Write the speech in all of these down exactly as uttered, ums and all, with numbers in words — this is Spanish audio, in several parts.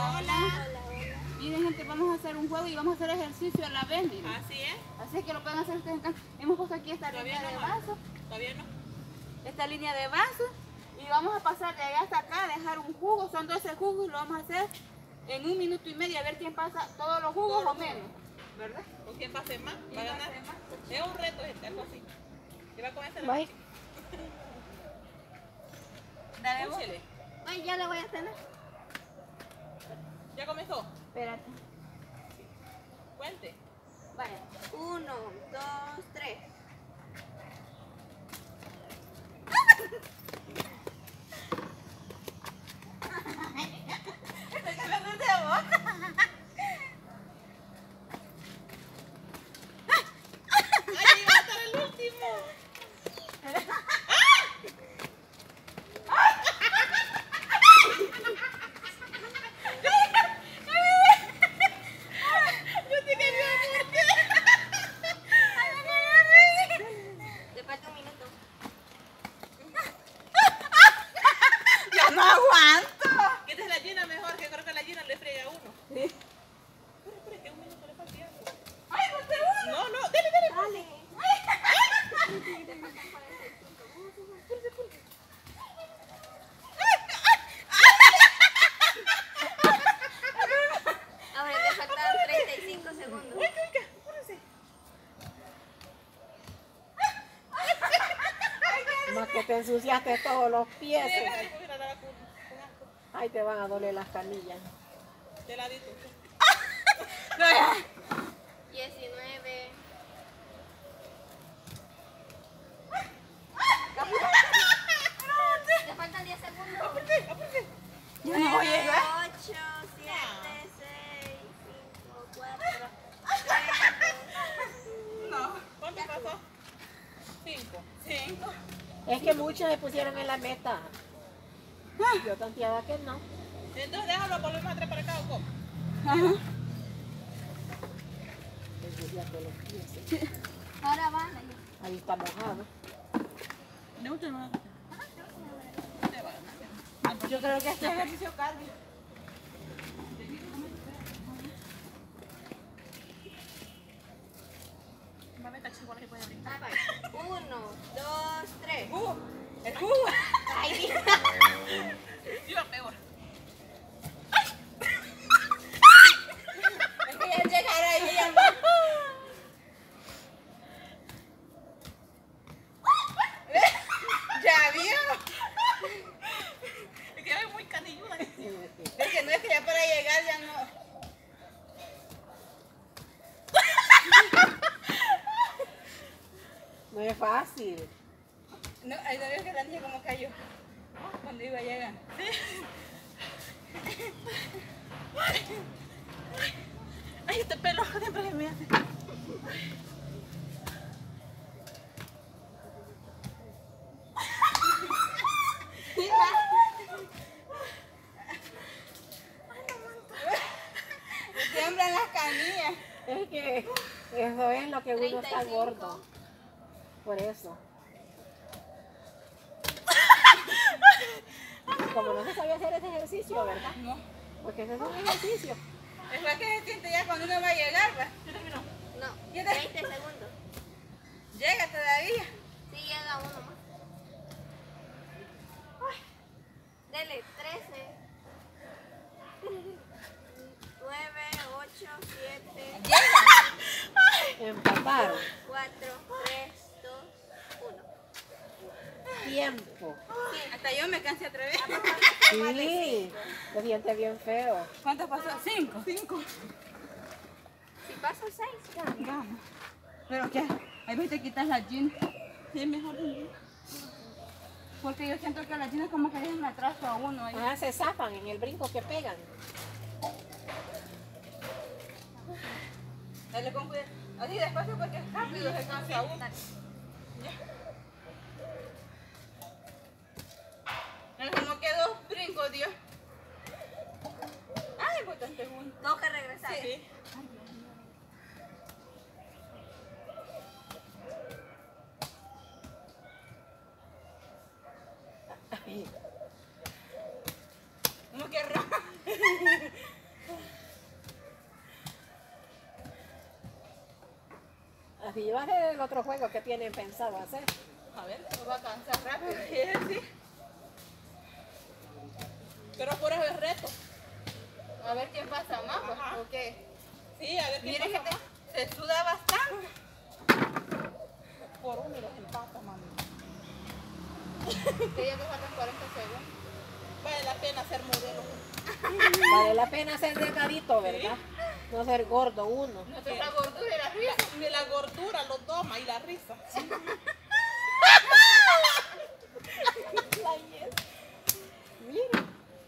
Hola, hola. Miren, gente, vamos a hacer un juego y vamos a hacer ejercicio a la vez. Miren. Así es. Así que lo pueden hacer ustedes en casa. Hemos puesto aquí esta Todavía línea no, de vaso. Todavía no. Esta línea de vaso. Y vamos a pasar de allá hasta acá, dejar un jugo. Son doce jugos, lo vamos a hacer en un minuto y medio. A ver quién pasa todos los jugos Todo. o menos. ¿Verdad? ¿Con quién pase más? Va a ¿Quién ganar. pase más? Es un reto, gente, algo así. ¿Qué va a comer? Bye. Dale vos. Púchele. Ay, ya la voy a tener. ¿Ya comenzó? Espérate. Cuente. Vaya. Uno, dos, tres. ¡Ay, iba a estar el último! Yo te quería muerte. Te falta un minuto. ¡Ya no aguanto! Esta es la llena mejor, que creo que la llena le frega a uno. Sí. Espera, espera, que un minuto le falta ya. ¡Ay, falta uno! No, no, dale, dale. Dale. Te faltan cuarenta y cinco. Ahora te faltan treinta y cinco segundos. Venga, venga, apúrense. Más que te ensuciaste todos los pies. Mira, mira, mira, la vacuna. Con asco. Ay, te van a doler las canillas. De ladito. diecinueve. Te faltan diez segundos. Apúrense, apúrense. Ya no voy a llegar. ocho, siete, seis, cinco, cuatro, No. ¿Cuánto pasó? Cinco. Cinco. Es que muchos se pusieron en la meta. Yo tanteaba que no. Entonces déjalo, volvemos a traer para acá o cómo. Ajá. Te ensuciaste los pies. ahora va. Ahí está mojado. De mucho no. Te va a ganar. Yo creo que este ejercicio cardio. Mami, está chihuahua que puede brincar. Uno, dos, tres. ¡Uh! ¡El jugo! Ay, Yo peor. Es que ya llegará ahí ya. ¿Ya vio? Es que es muy canilluda. Es que no es que ya para llegar ya no. No es fácil. No, ahí no veo que la niña como cayó cuando iba a llegar. Ay, este pelo siempre se me hace. Tiemblan las canillas. Es que eso es lo que uno treinta y está cinco. gordo. Por eso. Como no se sabía hacer ese ejercicio, ¿verdad? No. Porque ese es un ejercicio. Es lo que se siente ya cuando uno va a llegar, ¿va? No, ¿Ya te- veinte segundos. Llega todavía. Sí, llega uno más. Dele, trece. nueve, ocho, siete, Empataron. cuatro, tres, dos, uno. Tiempo. Hasta yo me cansé otra vez. Sí. Los dientes bien feos. ¿Cuántos pasó? Cinco. Cinco. Si paso seis, ya. Gana. Pero que ahí ves te quitas la jeans. Sí, es mejor. Porque yo siento que las jeans como que dejan atraso a uno ahí. Ah, se zafan en el brinco que pegan. Dale con cuidado. Así despacio porque rápido se cansa uno. No, como que dos brincos, Dios. Ay, botaste uno. Tengo que regresar. Sí. Como que raro. Así va a ser el otro juego que tienen pensado hacer. A ver. Nos va a cansar rápido. Sí. Pero por eso es reto. A ver quién pasa más, pues, Ajá. ¿o qué? Sí, a ver qué Miren que pasa te- se suda bastante. más. Por uno y los empata, mami. Que ya te faltan cuarenta segundos. Vale la pena ser modelo. Vale la pena ser delgadito, ¿verdad? No ser gordo uno. Nuestra la gordura y la risa. Ni la gordura lo toma y la risa. Mira.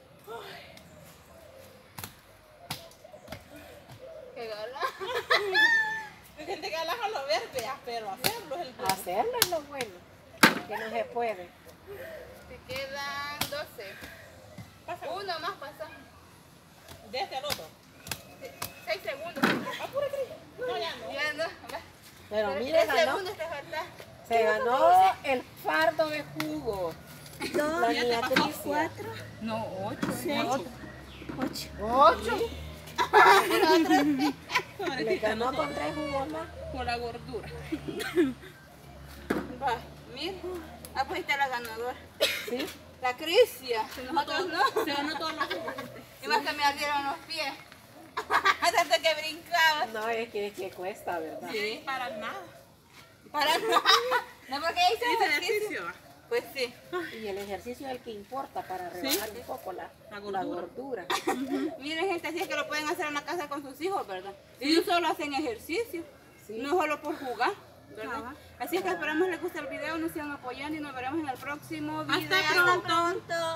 Qué gala. Hay gente que alaja lo ver, vea, pero hacerlo es el bueno. Hacerlo es lo bueno. Que no se puede. Te quedan doce. Pasa Uno más pasamos. de este al otro. seis segundos. Apúrate. No, ya no. Ya no. Pero Tres mire, ganó. segundos te falta. Se ganó el fardo de jugo. La ya te niña pasó Tricia. No, ocho. Ocho. Ocho. Pobrecita, Le ganó no con tres jugos más. con la gordura. Va, mira. Ah, pues está la ganadora. ¿Sí? La Crisia. Nosotros no. Se ganó todos los jugos. Y más que me ardieron los pies. Tanto que brincaba. No, es que, es que cuesta, ¿verdad? Sí, para nada. Para nada. No, porque hice Hice ejercicio. ejercicio. Pues sí. Y el ejercicio es el que importa para rebajar un poco la, La la gordura. gordura. Miren, gente, así es que lo pueden hacer en la casa con sus hijos, ¿verdad? Ellos solo hacen ejercicio. Sí. No solo por jugar, ¿verdad? Así es que esperamos les guste el video, nos sigan apoyando y nos veremos en el próximo video. Hasta pronto.